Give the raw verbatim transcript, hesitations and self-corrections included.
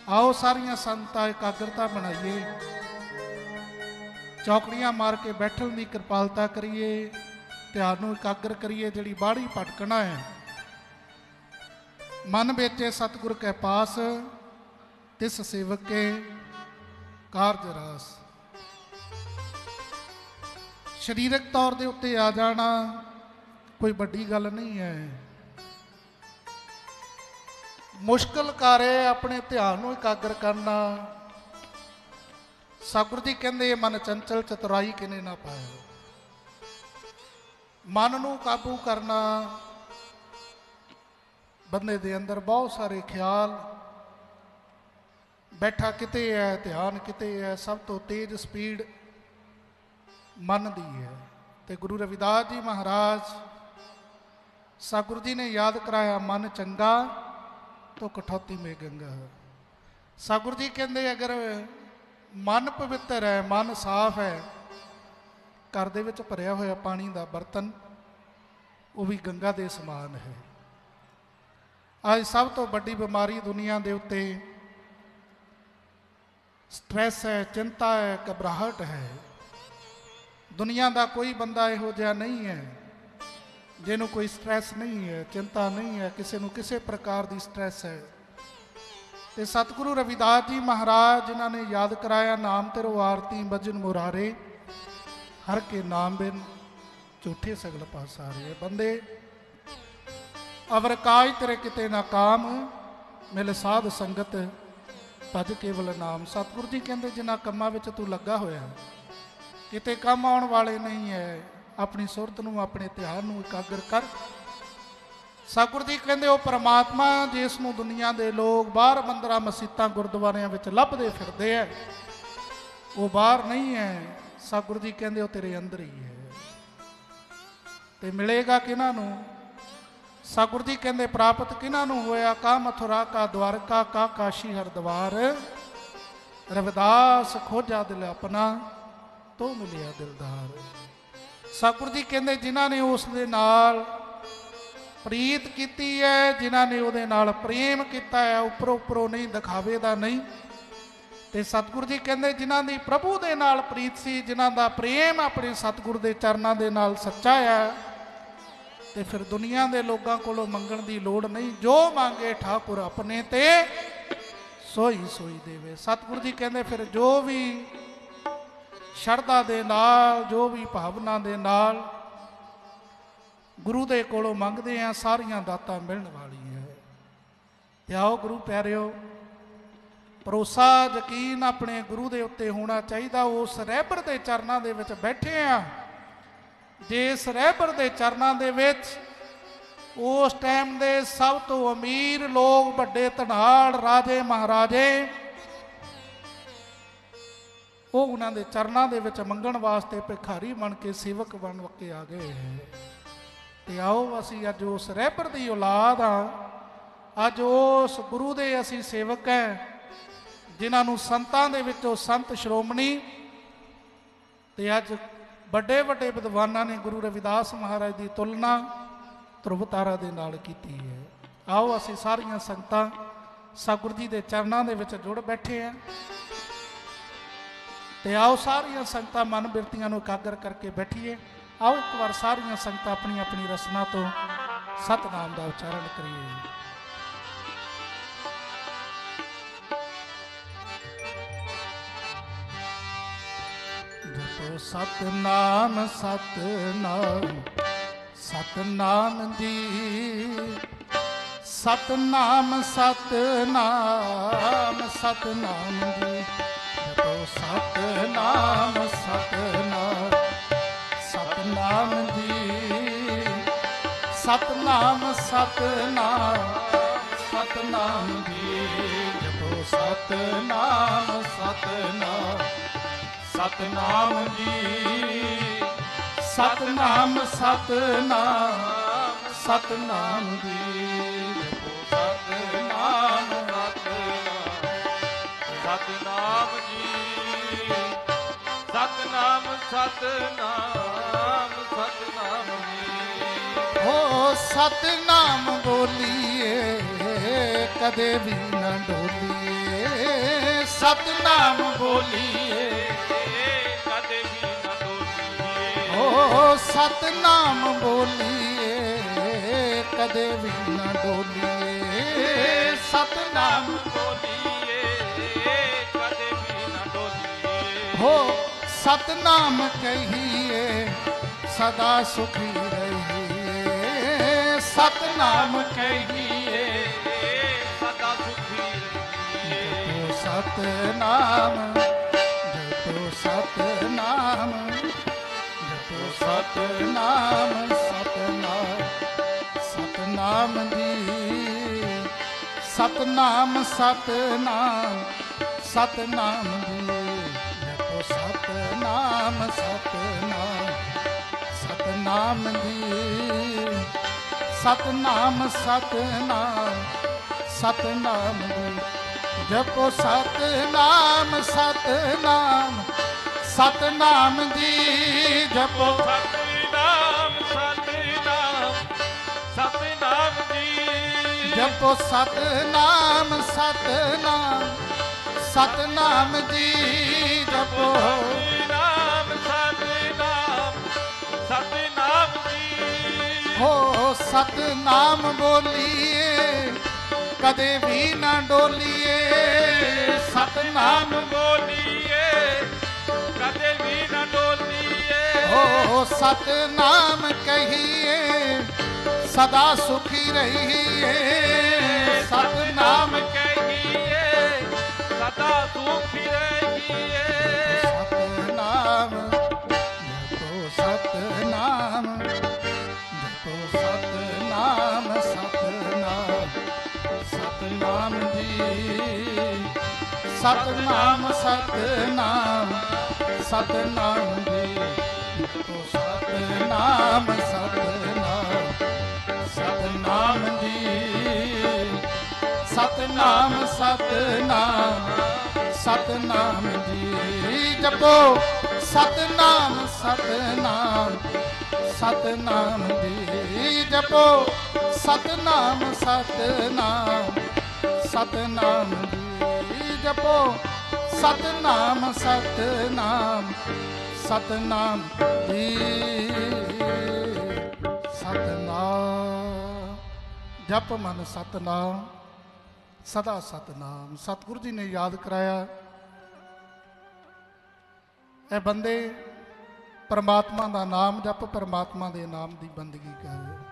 आओ सारियां संगतां एकाग्रता बनाइए, चौकड़ियां मार के बैठण की कृपालता करिए, ध्यान नूं एकाग्र करिए। जिहड़ी बाड़ी भटकना है मन बेचे सतगुर के पास, तिस सेवक के कारज रास। शरीरक तौर के उत्ते आ जाना कोई बड़ी गल नहीं है। मुश्किल कार्य अपने ध्यान नूं एकाग्र करना। सतगुरु जी कहंदे मन चंचल चतुराई किने ना पाए। मन नूं काबू करना, बंदे दे अंदर बहुत सारे ख्याल, बैठा किते है ध्यान किते है, सब तो तेज स्पीड मन दी है। तो गुरु रविदास जी महाराज सतगुरु जी ने याद कराया, मन चंगा तो कठौती में गंगा। सतगुरु जी कहते अगर मन पवित्र है, मन साफ है, घर दे विच भरिया होया पानी का बर्तन वो भी गंगा दे समान है। अज सब तो बड़ी बीमारी दुनिया के उत्ते स्ट्रैस है, चिंता है, घबराहट है। दुनिया का कोई बंदा इहो जिहा नहीं है जिन्हों कोई स्ट्रैस नहीं है, चिंता नहीं है, किसी को किसी प्रकार की स्ट्रैस है। तो सतगुरु रविदास जी महाराज जिन्होंने याद कराया, नाम तेरो आरती भजन मुरारे, हर के नाम बिन झूठे सगल पासारे। बंदे अवर काज तेरे किते ना काम, मिल साध संगत भज केवल नाम। सतगुरु जी कहते जिन्होंने कामां विच तू लगा होया, किते काम आने वाले नहीं है। अपनी सुरत नूं, अपने ध्यान नूं एकाग्र कर। सतगुरु जी कहते वो परमात्मा जिसनूं दुनिया के लोग बाहर मंदिरां मसीतां गुरुद्वारियां विच लभदे फिरदे है, वो बाहर नहीं है। सतगुरु जी कहते वो तेरे अंदर ही है। तो मिलेगा किन्हां नूं? सतगुरु जी कहते प्राप्त किन्हां नूं होया? का मथुरा का द्वारका का काशी हरद्वार, रविदास खोजा दिल अपना तो मिलिया दिलदार। सतगुरु जी कहते जिन्होंने उस दे नाल प्रीत की है, जिन्होंने उहदे नाल प्रेम किया है, उपरों उपरों नहीं, दिखावे दा नहीं। तो सतगुरु जी कहते जिन्हों की प्रभु दे नाल प्रीत सी, जिन्हों का प्रेम अपने सतगुरु के चरणों के नाल सच्चा है, तो फिर दुनिया के लोगों को मंगण की लोड़ नहीं। जो मांगे ठाकुर अपने ते सोई सोई देवे। सतगुरु जी कहते फिर जो भी शरधा दे नाल, जो भी भावना दे नाल गुरु दे कोलों मंगदे हैं, सारियां दातां मिलण वाली है। ते आओ गुरु प्यारिओ, भरोसा यकीन अपने गुरु दे उत्ते होना चाहिए। उस रहबर दे चरणों दे विच बैठे हैं, जिस रहबर दे चरणों दे विच उस टाइम दे सब तो अमीर लोग, बड़े धनाड़, राजे महाराजे, वो उन्होंने चरणों के विच मंगण वास्ते भिखारी बन के, सेवक बन के आ गए हैं। तो आओ असी अज उस रहबर की औलाद हाँ, अज उस गुरु दे असी सेवक हैं, जिन्होंने संतां दे विचों संत श्रोमणी ते अज बड़े बड़े विद्वानां ने गुरु रविदास महाराज की तुलना ध्रुव तारा दे नाल कीती है। आओ असी सारियां संगतां सतगुरु जी के चरणों के विच जुड़ बैठे हैं। तो आओ सारियां संगतां मन बिरतियां नूं एकाग्र करके बैठिए। आओ एक बार सारियां संगतां अपनी अपनी रसना तो सतनाम का उच्चारण करिए। जपो सतनाम सतनाम सतनाम जी, सतनाम सतनाम सतनाम जी। जपो सतनाम सतनाम सतनाम जी, सतनाम सतनाम सतनाम जी। जपो सतनाम सतनाम सतनाम जी, सतनाम सतनाम सतनाम जी। जपो सतनाम सतनाम सतनाम जी, सतनाम सतनाम सतनाम जी। हो सतनाम बोलिए कदे भी न डोलिए, ਸਤਨਾਮ ਬੋਲੀਏ ਕਦੇ ਵੀ ਨਾ ਡੋਲੀਏ ਓ ਸਤਨਾਮ ਬੋਲੀਏ ਕਦੇ ਵੀ ਨਾ ਡੋਲੀਏ ਸਤਨਾਮ ਬੋਲੀਏ ਕਦੇ ਵੀ ਨਾ ਡੋਲੀਏ ਹੋ ਸਤਨਾਮ ਕਹੀਏ ਸਦਾ ਸੁਖੀ ਰਹੀਏ ਸਤਨਾਮ ਕਹੀਏ ਸਦਾ ਸੁਖੀ ਰਹੀਏ ਜਪੋ ਸਤਨਾਮ ਜਪੋ ਸਤਨਾਮ ਜਪੋ ਸਤਨਾਮ ਸਤਨਾਮ ਸਤਨਾਮ ਜੀ ਸਤਨਾਮ ਸਤਨਾਮ ਸਤਨਾਮ ਜੀ ਜਪੋ ਸਤਨਾਮ ਸਤਨਾਮ ਸਤਨਾਮ ਜੀ ਸਤਨਾਮ ਸਤਨਾਮ ਸਤਨਾਮ ਜੀ ਜਪੋ ਸਤਨਾਮ ਸਤਨਾਮ ਸਤਨਾਮ ਜੀ ਜਪੋ ਸਤਨਾਮ ਸਤਨਾਮ ਸਤਨਾਮ ਜੀ ਜਪੋ ਸਤਨਾਮ ਸਤਨਾਮ ਸਤਨਾਮ ਜੀ ਜਪੋ ਸਤਨਾਮ ਸਤਨਾਮ ਸਤਨਾਮ ਜੀ ਹੋ ਸਤਨਾਮ ਬੋਲੀਏ ਕਦੇ ਵੀ ਨਾ ਡੋਲੀਏ ਸਤਨਾਮ ਬੋਲੀਏ ਕਦੇ ਵੀ ਨਾ ਡੋਲੀਏ ਹੋ ਸਤਨਾਮ ਕਹੀਏ ਸਦਾ ਸੁਖੀ ਰਹੀਏ ਸਤਨਾਮ ਕਹੀਏ ਸਦਾ ਸੁਖੀ ਰਹੀਏ ਸਤਨਾਮ ਜਪੋ ਸਤਨਾਮ ਜਪੋ ਸਤਨਾਮ ਸਤਨਾਮ ਸਤਨਾਮ ਜੀ ਸਤਨਾਮ ਸਤਨਾਮ ਸਤਨਾਮ ਜੀ ਜਪੋ ਸਤਨਾਮ ਸਤਨਾਮ ਸਤਨਾਮ ਜੀ ਸਤਨਾਮ ਸਤਨਾਮ ਸਤਨਾਮ ਜੀ ਜਪੋ ਸਤਨਾਮ ਸਤਨਾਮ ਸਤਨਾਮ ਜੀ ਜਪੋ ਸਤਨਾਮ ਸਤਨਾਮ ਸਤਨਾਮ ਜੀ ਜਪੋ ਸਤਨਾਮ ਸਤਨਾਮ ਸਤਨਾਮ ਜੀ ਸਤਨਾਮ ਜਪ ਮਨ ਸਤਨਾਮ ਸਦਾ ਸਤਨਾਮ ਸਤਿਗੁਰੂ ਜੀ ਨੇ ਯਾਦ ਕਰਾਇਆ ਇਹ ਬੰਦੇ ਪਰਮਾਤਮਾ ਦਾ ਨਾਮ ਜਪ ਪਰਮਾਤਮਾ ਦੇ ਨਾਮ ਦੀ ਬੰਦਗੀ ਕਰ